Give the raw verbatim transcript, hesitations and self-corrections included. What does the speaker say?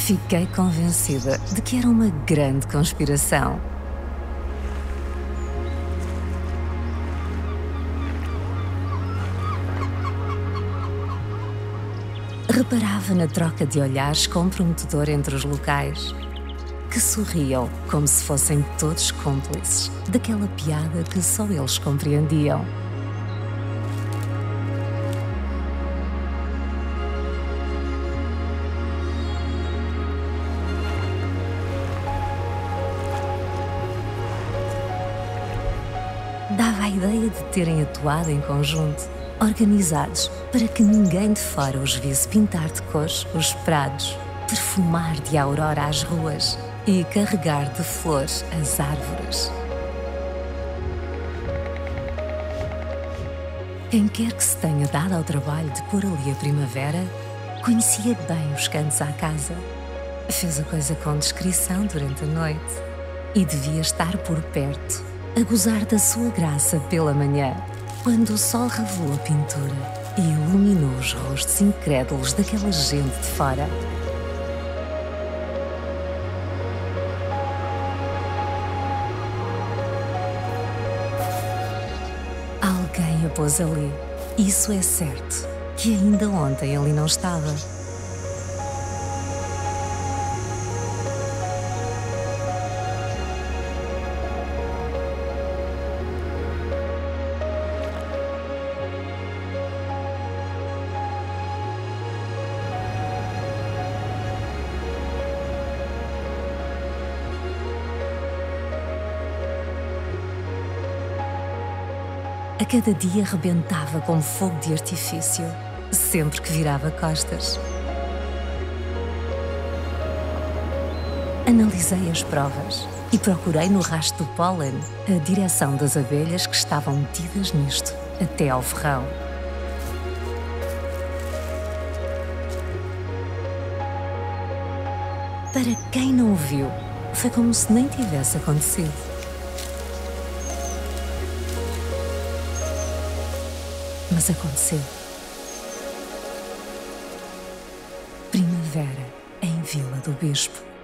Fiquei convencida de que era uma grande conspiração. Reparava na troca de olhares comprometedor entre os locais, que sorriam como se fossem todos cúmplices daquela piada que só eles compreendiam. Dava a ideia de terem atuado em conjunto, organizados para que ninguém de fora os visse pintar de cores os prados, perfumar de aurora as ruas e carregar de flores as árvores. Quem quer que se tenha dado ao trabalho de pôr ali a primavera, conhecia bem os cantos à casa. Fez a coisa com discrição durante a noite e devia estar por perto, a gozar da sua graça pela manhã, quando o sol revelou a pintura e iluminou os rostos incrédulos daquela gente de fora. Alguém a pôs ali. Isso é certo, que ainda ontem ali não estava. A cada dia rebentava como fogo de artifício, sempre que virava costas. Analisei as provas e procurei no rastro do pólen a direção das abelhas que estavam metidas nisto, até ao ferrão. Para quem não o viu, foi como se nem tivesse acontecido. Mas aconteceu. Primavera em Vila do Bispo.